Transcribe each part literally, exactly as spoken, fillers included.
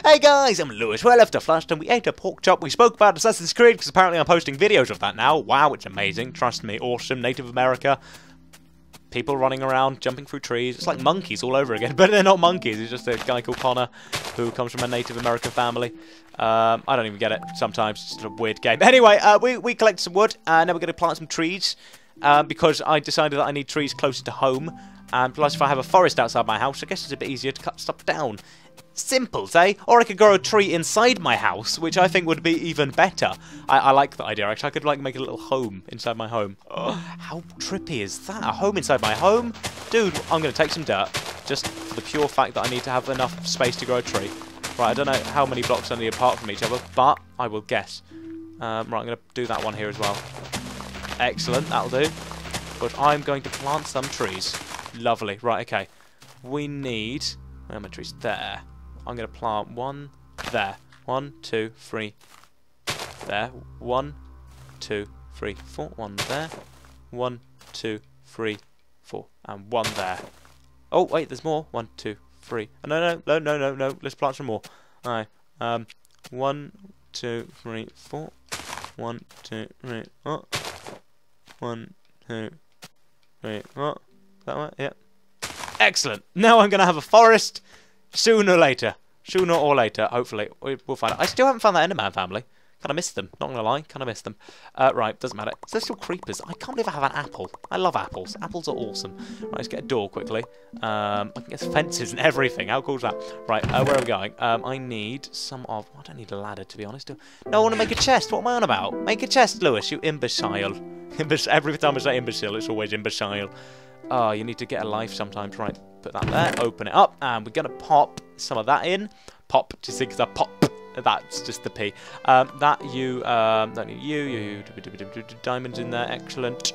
Hey guys, I'm Lewis. Well, after Flushed and we ate a pork chop. We spoke about Assassin's Creed because apparently I'm posting videos of that now. Wow, it's amazing. Trust me, awesome. Native America. People running around, jumping through trees. It's like monkeys all over again, but they're not monkeys. It's just a guy called Connor who comes from a Native American family. Um, I don't even get it sometimes. It's just a weird game. Anyway, uh, we, we collected some wood, and then we're going to plant some trees um, because I decided that I need trees closer to home. And plus, if I have a forest outside my house, I guess it's a bit easier to cut stuff down. Simples, eh? Or I could grow a tree inside my house, which I think would be even better. I, I like that idea, actually. I could like make a little home inside my home. Oh, how trippy is that? A home inside my home? Dude, I'm going to take some dirt, just for the pure fact that I need to have enough space to grow a tree. Right, I don't know how many blocks I need apart from each other, but I will guess. Um, right, I'm going to do that one here as well. Excellent, that'll do. But I'm going to plant some trees. Lovely. Right, okay. We need... Where are my trees? There. I'm going to plant one there. One, two, three. There. One, two, three, four. One there. One, two, three, four. And one there. Oh, wait, there's more. One, two, three. Oh, no, no, no, no, no, no. Let's plant some more. Alright. Um, one, two, three, four. One, two, three, oh. One, two, three, oh. Is that right? Yep. Excellent. Now I'm going to have a forest sooner or later. Sooner or later, hopefully. We'll find out. I still haven't found that Enderman family. Kind of missed them. Not going to lie. Kind of missed them. Uh, right, doesn't matter. Is there still creepers? I can't believe I have an apple. I love apples. Apples are awesome. Right, let's get a door quickly. Um, I can get fences and everything. How cool is that? Right, uh, where are we going? Um, I need some of... I don't need a ladder, to be honest. No, I want to make a chest. What am I on about? Make a chest, Lewis, you imbecile. Imbecile. Every time I say imbecile, it's always imbecile. Oh, you need to get a life sometimes. Right, put that there, open it up, and we're going to pop some of that in. Pop, just think of pop. That's just the P. Um, that you, um, don't need you, you, diamonds in there, excellent.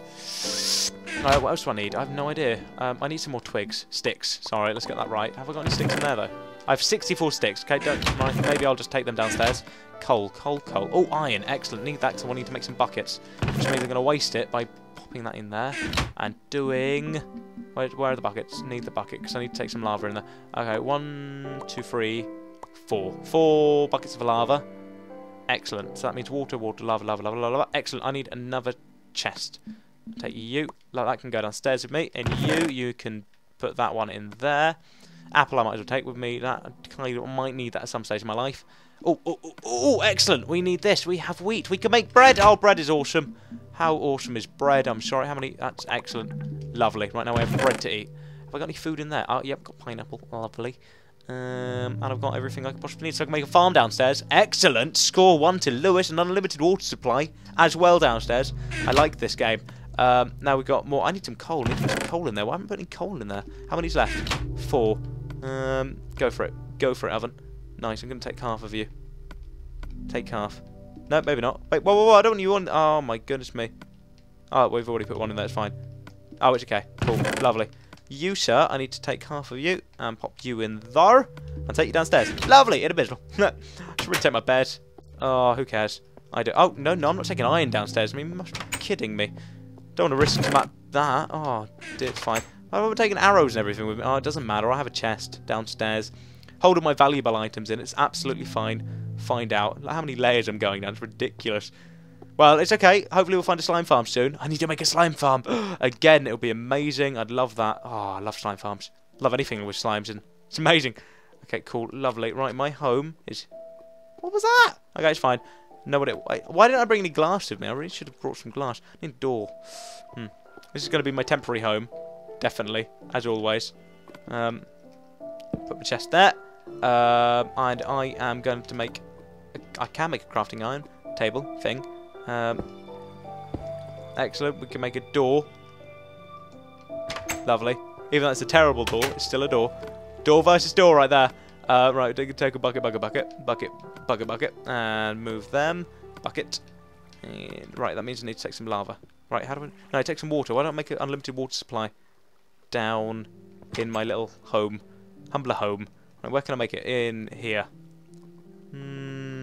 Uh, what else do I need? I have no idea. Um, I need some more twigs, sticks. Sorry, let's get that right. Have I got any sticks in there, though? I have sixty-four sticks. Okay, don't mind. Maybe I'll just take them downstairs. Coal, coal, coal. Oh, iron, excellent. Need that because I need to make some buckets, which means I'm going to waste it by popping that in there and doing... Where, where are the buckets? Need the bucket because I need to take some lava in there. Okay, one, two, three, four. Four buckets of lava. Excellent. So that means water, water, lava, lava, lava, lava. Excellent. I need another chest. Take you. Like that can go downstairs with me. And you, you can put that one in there. Apple I might as well take with me. That I might need that at some stage in my life. Oh, oh, oh, oh, excellent. We need this. We have wheat. We can make bread. Oh, bread is awesome. How awesome is bread? I'm sorry. How many? That's excellent. Lovely. Right now we have bread to eat. Have I got any food in there? Oh, yep, got pineapple. Lovely. Um, and I've got everything I could possibly need, so I can make a farm downstairs. Excellent. Score one to Lewis. An unlimited water supply as well downstairs. I like this game. Um, now we've got more. I need some coal. I need to put some coal in there. Why haven't I put any coal in there? How many's left? Four. Um, go for it. Go for it, Oven. Nice. I'm going to take half of you. Take half. No, maybe not. Wait, whoa, whoa, whoa. I don't want you on. Oh, my goodness me. Oh, we've already put one in there. It's fine. Oh, it's okay. Cool. Lovely. You, sir, I need to take half of you and pop you in there and take you downstairs. Lovely. Individual. I should really take my bed. Oh, who cares? I do. Oh, no, no, I'm not taking iron downstairs. I mean, you must be kidding me. Don't want to risk that. that. Oh, it's fine. I'm taking arrows and everything with me. Oh, it doesn't matter. I have a chest downstairs. Hold all my valuable items in. It's absolutely fine. Find out. How many layers I'm going down. It's ridiculous. Well, it's okay. Hopefully we'll find a slime farm soon. I need to make a slime farm. Again, it'll be amazing. I'd love that. Oh, I love slime farms. Love anything with slimes in. It's amazing. Okay, cool. Lovely. Right, my home is... What was that? Okay, it's fine. No, what it... Why didn't I bring any glass with me? I really should have brought some glass. I need a door. Hmm. This is going to be my temporary home. Definitely. As always. Um, put my chest there. Um, and I am going to make... A, I can make a crafting iron table thing. Um, excellent. We can make a door. Lovely. Even though it's a terrible door, it's still a door. Door versus door right there. Uh, right, we can take a bucket, bucket, bucket, bucket, bucket, bucket, and move them. Bucket. And, right, that means I need to take some lava. Right, how do I... No, I take some water. Why don't I make an unlimited water supply down in my little home? Humbler home. Right, where can I make it? In here. Hmm...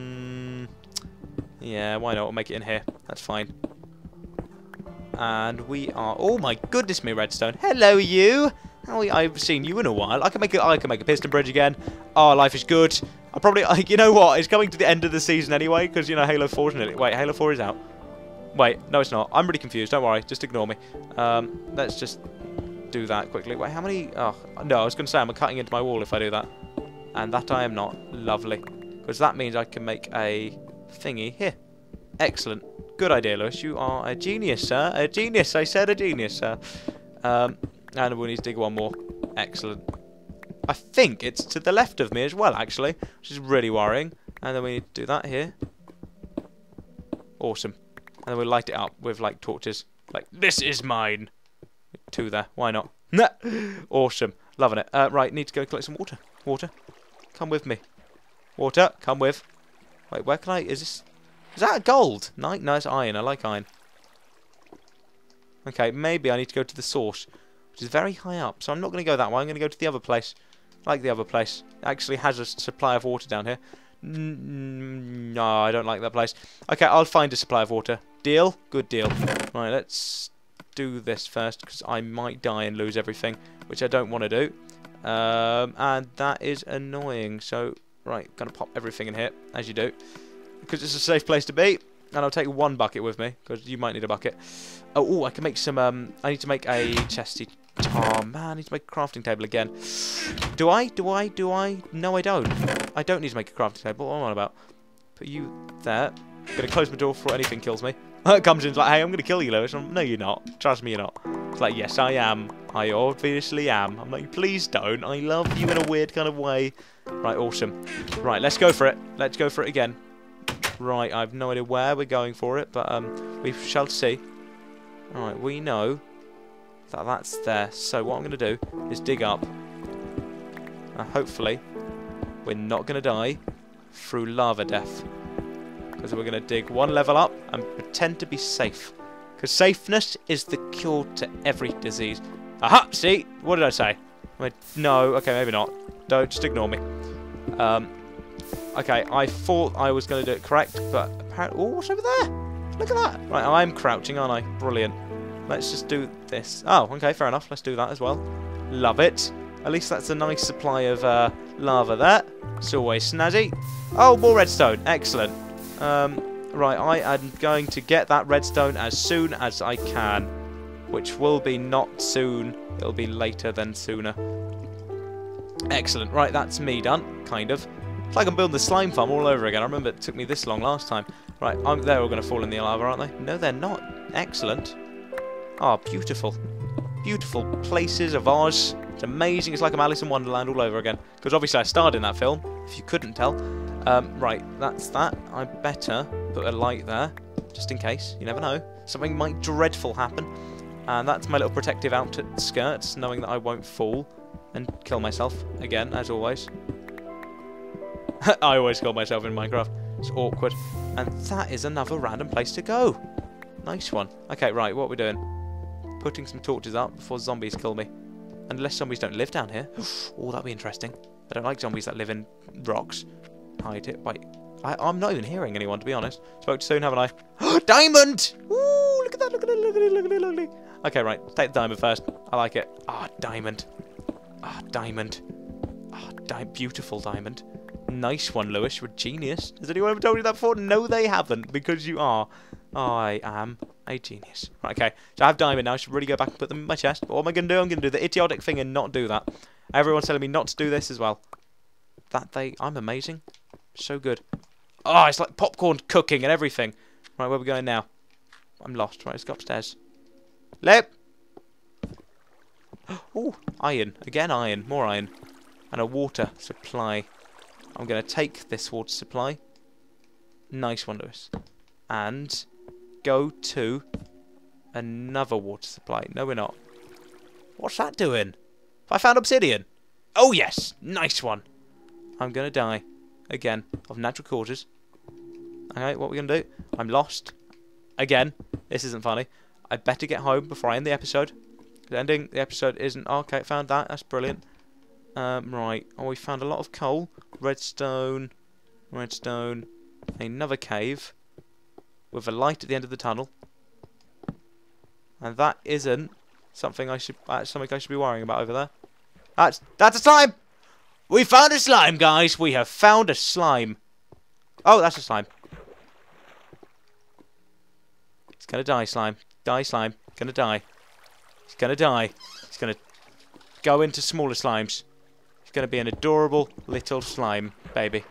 Yeah, why not? We'll make it in here. That's fine. And we are... Oh my goodness me, redstone. Hello, you. How are you? I've seen you in a while. I can make a, I can make a piston bridge again. Oh, life is good. I probably, like, you know what? It's coming to the end of the season anyway, because, you know, Halo four is nearly... Wait, Halo four is out. Wait, no it's not. I'm really confused. Don't worry. Just ignore me. Um, let's just do that quickly. Wait, how many... Oh, no, I was going to say I'm cutting into my wall if I do that. And that I am not. Lovely. Because that means I can make a thingy here. Excellent. Good idea, Lewis. You are a genius, sir. A genius. I said a genius, sir. Um, and we'll need to dig one more. Excellent. I think it's to the left of me as well, actually, which is really worrying. And then we need to do that here. Awesome. And then we'll light it up with, like, torches. Like, this is mine. Two there. Why not? Awesome. Loving it. Uh, right, need to go collect some water. Water. Come with me. Water. Come with. Wait, where can I... Is this... Is that gold? Nice, nice iron. I like iron. Okay, maybe I need to go to the source, which is very high up. So I'm not going to go that way. I'm going to go to the other place. I like the other place. It actually has a supply of water down here. N no, I don't like that place. Okay, I'll find a supply of water. Deal? Good deal. Right, let's do this first, because I might die and lose everything, which I don't want to do. Um, and that is annoying. So, right, gonna pop everything in here, as you do, because it's a safe place to be. And I'll take one bucket with me, because you might need a bucket. Oh, ooh, I can make some, um, I need to make a chesty. Oh, man, I need to make a crafting table again. Do I? Do I? Do I? No, I don't. I don't need to make a crafting table. What am I on about? Put you there. I'm going to close my door before anything kills me. It comes in, it's like, hey, I'm going to kill you, Lewis. I'm, no, you're not. Trust me, you're not. It's like, yes, I am. I obviously am. I'm like, please don't. I love you in a weird kind of way. Right, awesome. Right, let's go for it. Let's go for it again. Right, I have no idea where we're going for it, but um, we shall see. Alright, we know that that's there. So what I'm going to do is dig up. And hopefully, we're not going to die through lava death. Because we're going to dig one level up and pretend to be safe. Because safeness is the cure to every disease. Aha! See? What did I say? I mean, no, okay, maybe not. Don't, just ignore me. Um, okay, I thought I was going to do it correct, but apparently... Oh, what's over there? Look at that. Right, I'm crouching, aren't I? Brilliant. Let's just do this. Oh, okay, fair enough. Let's do that as well. Love it. At least that's a nice supply of uh, lava there. It's always snazzy. Oh, more redstone. Excellent. Um, right, I am going to get that redstone as soon as I can. Which will be not soon. It'll be later than sooner. Excellent. Right, that's me done. Kind of. It's like I'm building the slime farm all over again. I remember it took me this long last time. Right, I'm, they're all going to fall in the lava, aren't they? No, they're not. Excellent. Oh, beautiful. Beautiful places of Oz. It's amazing. It's like I'm Alice in Wonderland all over again. Because obviously I starred in that film, if you couldn't tell. Um, right, that's that. I better put a light there, just in case. You never know. Something might dreadful happen. And that's my little protective outskirts, knowing that I won't fall and kill myself again, as always. I always kill myself in Minecraft. It's awkward. And that is another random place to go. Nice one. Okay, right, what are we doing? Putting some torches up before zombies kill me. Unless zombies don't live down here. Oh, that'd be interesting. I don't like zombies that live in rocks. Hide it. Wait, I, I'm not even hearing anyone, to be honest. Spoke too soon, haven't I? Diamond! Ooh, look at that, look at it, look at it, look at it, look at it. Okay, right, take the diamond first. I like it. Ah, diamond. Ah, diamond. Ah, di beautiful diamond. Nice one, Lewis. You're a genius. Has anyone ever told you that before? No, they haven't, because you are. I am a genius. Right, okay, so I have diamond now. I should really go back and put them in my chest. But what am I going to do? I'm going to do the idiotic thing and not do that. Everyone's telling me not to do this as well. That they... I'm amazing. So good. Oh, it's like popcorn cooking and everything. Right, where are we going now? I'm lost. Right, let's go upstairs. Lip! Oh, iron. Again, iron. More iron. And a water supply. I'm going to take this water supply. Nice one, Lewis. And go to another water supply. No, we're not. What's that doing? Have I found obsidian? Oh, yes. Nice one. I'm going to die. Again, of natural causes. Okay, what are we going to do? I'm lost. Again. This isn't funny. I better get home before I end the episode. The ending the episode isn't... Oh, okay, found that. That's brilliant. Um, right. Oh, we found a lot of coal. Redstone. Redstone. Another cave. With a light at the end of the tunnel. And that isn't something I should... That's something I should be worrying about over there. That's... That's a slime! We found a slime, guys. We have found a slime. Oh, that's a slime. It's gonna die, slime. Die, slime. Gonna die. It's gonna die. It's gonna go into smaller slimes. It's gonna be an adorable little slime baby.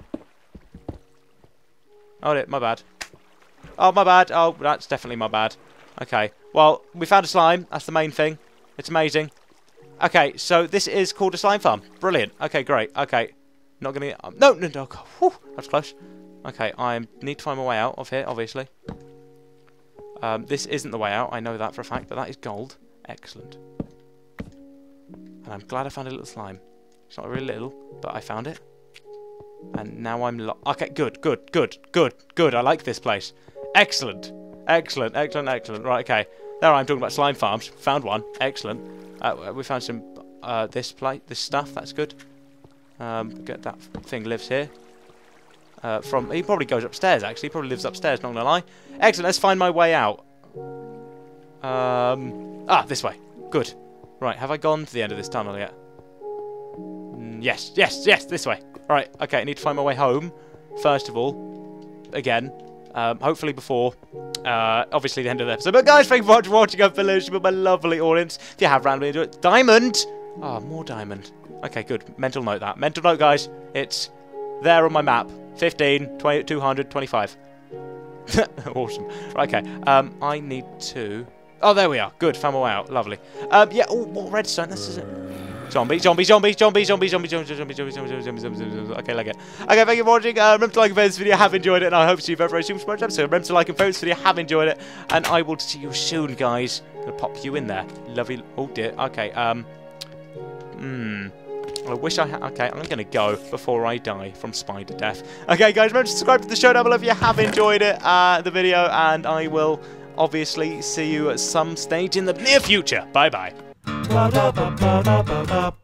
Oh, my bad. Oh, my bad. Oh, that's definitely my bad. Okay. Well, we found a slime. That's the main thing. It's amazing. Okay, so this is called a slime farm. Brilliant. Okay, great. Okay. Not gonna... Um, no, no, no. God. Whew, that's close. Okay, I need to find my way out of here, obviously. Um, this isn't the way out. I know that for a fact, but that is gold. Excellent. And I'm glad I found a little slime. It's not really little, but I found it. And now I'm... Lo okay, good, good, good, good, good. I like this place. Excellent. Excellent, excellent, excellent. Right, okay. There I'm talking about slime farms. Found one. Excellent. Uh, we found some... Uh, this plate, this stuff. That's good. Um, get that thing lives here. Uh, from he probably goes upstairs. Actually, he probably lives upstairs. Not gonna lie. Excellent. Let's find my way out. Um. Ah, this way. Good. Right. Have I gone to the end of this tunnel yet? Mm, yes. Yes. Yes. This way. Right. Okay. I need to find my way home. First of all, again. Um, hopefully before, uh, obviously the end of the episode. But guys, thank you for watching. watching I've been with my lovely audience. If you have randomly enjoyed it, diamond. Ah, oh, more diamond. Okay, good. Mental note that. Mental note, guys. It's there on my map. fifteen, twenty, two hundred, twenty-five. Awesome. Right, okay. Um, I need to... Oh, there we are. Good. Found my way out. Lovely. Um, yeah. Oh, more redstone. This is it. Zombies, zombies, zombies, zombies, zombies, zombies, zombies, zombies, zombies, zombies, zombies, zombies. Okay, like it. Okay, thank you for watching. Uh, remember to like and favorite this video. Have enjoyed it, and I hope to see you very, very soon for much episode. Remember to like and favorite this video. Have enjoyed it, and I will see you soon, guys. I'm gonna pop you in there. Lovely. Oh dear. Okay. Um. Hmm. I wish I had... Okay, I'm going to go before I die from spider death. Okay, guys, remember to subscribe to the show down below if you have enjoyed it, uh, the video, and I will obviously see you at some stage in the near future. Bye-bye.